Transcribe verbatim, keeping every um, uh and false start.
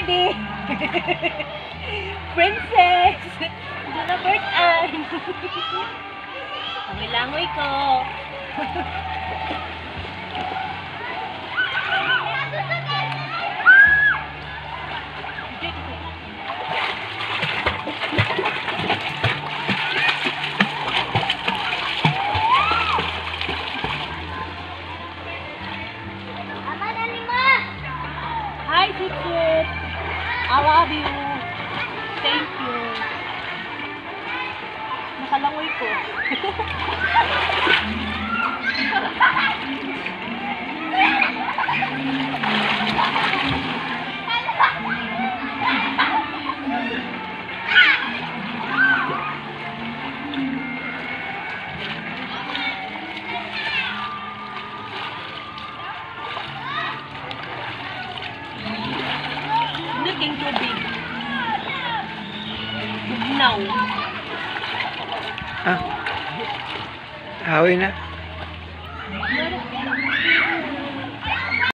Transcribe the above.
ready. Princess. Ito na bird-an. Ang langoy ko. Hi, Sweet. I love you. Thank you. Nakalangoy ko. Naging tubig. Bugnaw. Ah. Hawi na. Meron.